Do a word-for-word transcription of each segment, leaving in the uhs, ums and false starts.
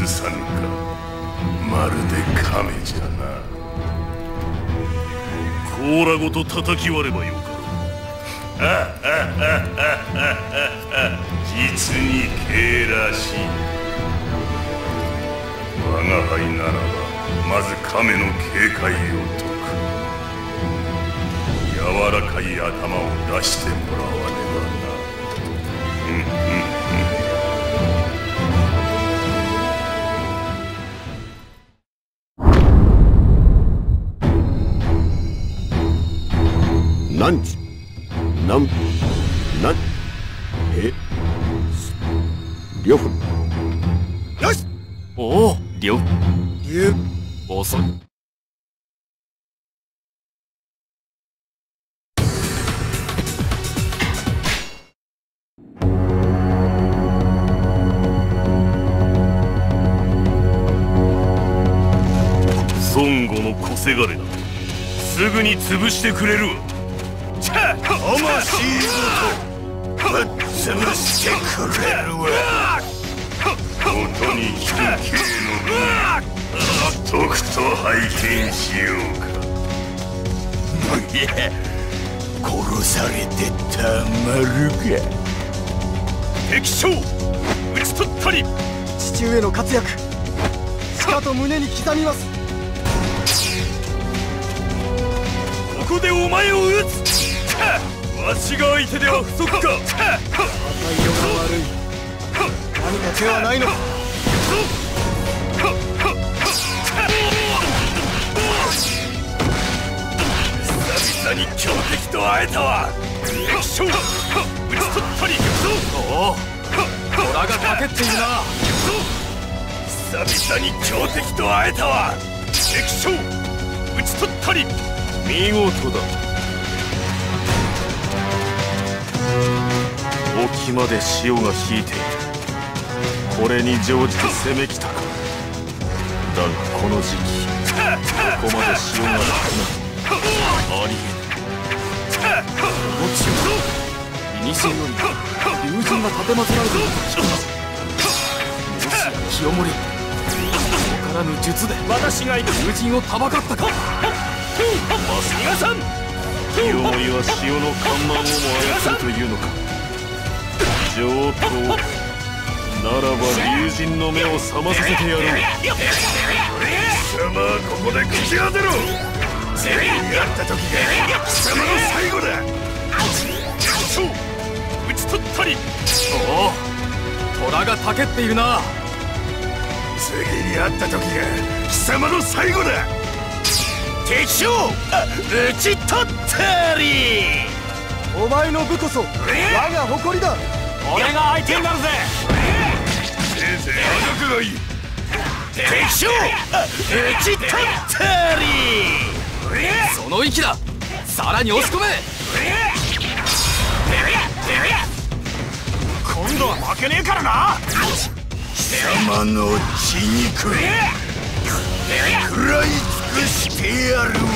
映さぬか。まるで亀じゃな。甲羅ごと叩き割ればよかろう。実に敬らしい。我が輩ならばまず亀の警戒を解く。柔らかい頭を出してもらわねばな。 何時何何え両分よし。 おお、両ゆ遅い。 孫悟の小せがれだ。すぐに潰してくれるわ。 魂ごとぶっ潰してくれるわ。 音に聞く系のとくと拝見しようか。 いや、殺されてたまるか。 敵将討ち取ったり。 父上の活躍しかと胸に刻みます。 ここでお前を討つ。わしが相手では不足か。 赤色が悪い。何か手はないのか。 久々に強敵と会えたわ。敵将討ち取ったり。 おお、虎がかけっているな。 久々に強敵と会えたわ。敵将討ち取ったり。見事だ。沖まで潮が引いている。これに乗じて攻めきたか。だがこの時期ここまで潮がなくなる。ありえぬ。 この地は古より竜神が奉られていると聞きます。もしや清盛、ここからぬ術で私が竜神をたばかったか。 皆さん、清盛は潮の看板をも操るというのか。上等ならば竜神の目を覚まさせてやろう。貴様はここで口当てろ。全員に会った時が貴様の最後だ。そう討ち取ったり。 おお、虎がたけっているな。 次に会った時が貴様の最後だ。敵将討ち取ったり。 お前の部こそ我が誇りだ。 俺が相手になるぜ。 せいぜいあがくがいい。敵将討ち取ったり。 その息だ。さらに押し込め。 今度は負けねえからな。貴様の血肉食らい尽くしてやるわ。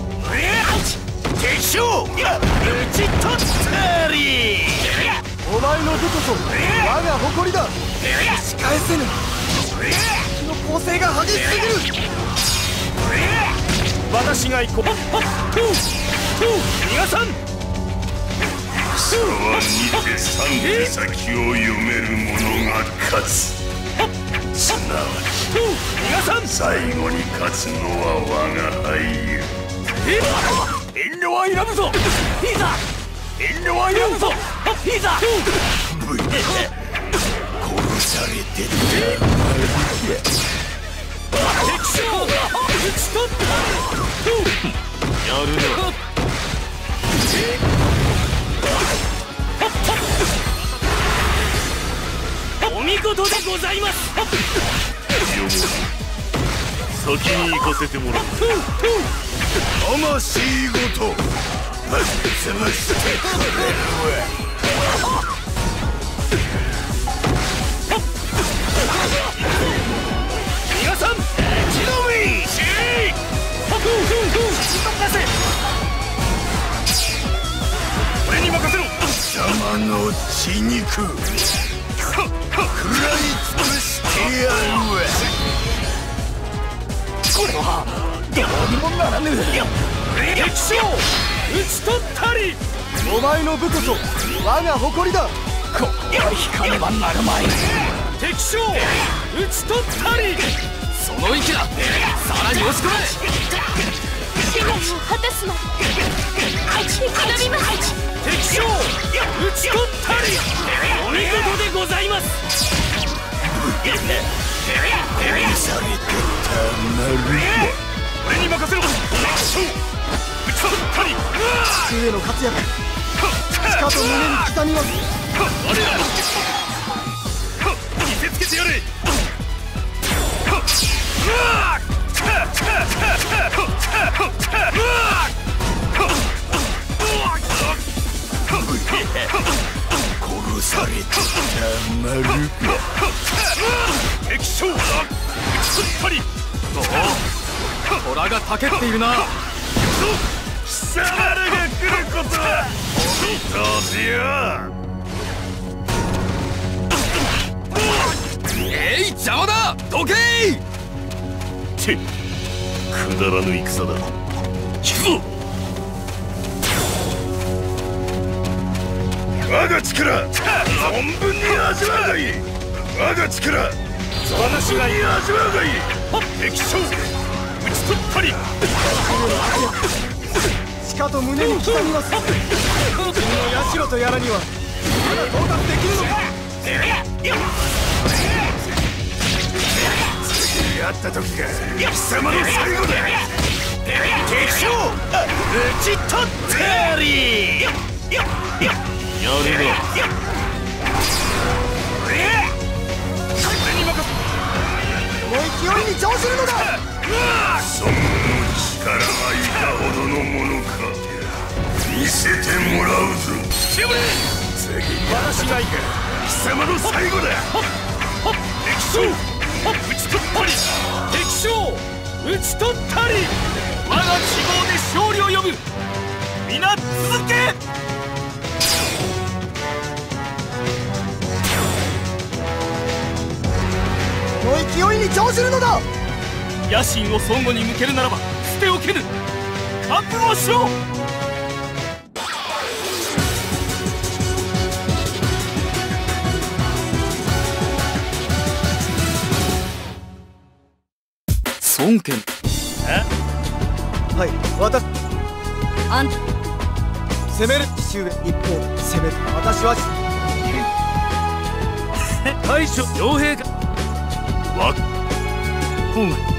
敵将討ち取ったり。 お前の部こそ我が誇りだ。仕返せぬ。敵の攻勢が激しすぎる。 私が行こう。皆さん、沢にて三手先を読める者が勝つ。すなわち皆さん、最後に勝つのは我が輩よ。 遠慮はいらぬぞ。いざ遠慮はいらぬぞ。いざ殺されてたまるか。 敵将討ち取った。 やるな。 お見事でございます。 先に行かせてもらう。 魂ごとぶっ潰してくれるわ。 皆さん、一度目しー俺に任せろ。 貴様の血肉食らい尽くしてやるわ。 これはどうにもならぬ。敵将討ち取ったり。 お前の部こそ我が誇りだ。 ここは引かねばなるまい。敵将討ち取ったり。その息だ。さらに押し込め。 使命を果たすの。頼みます。 敵将討ち取ったり。お見事でございます。 殺されてたまる。 俺に任せろ。討ち取ったり。 父上の活躍しかと胸に刻みます。 我らの見せつけてやれ。 殺されてたまるか。 敵将討ち取ったり。おお、虎がたけっているな。 貴様らが来ることはお見通しよ。 えい、邪魔だ。どけい。 てくだらぬ戦だ。引くぞ。 我が力存分に味わうがいい。我が力私がいい。 味わうがいい。 敵将討ち取ったり。 しかと胸に刻みます。君の社とやらにはまだ到達できるのか。 次に会った時が貴様の最後だ。敵将討ち取ったり。 やれだ。 俺に任せ。 この勢いに乗するのだ。 その力はいかほどのものか見せてもらうぞ。 次に私が行く貴様の最後だ。 敵将討ち取ったり。敵将討ち取ったり。我が希望で勝利を呼ぶ。皆続け。 この勢いに乗するのだ。 野心を孫悟に向けるならば捨ておけぬ。覚悟しろ。孫権。 はい、私あんた攻める父上。一方攻める私は大将傭兵か。 わっほう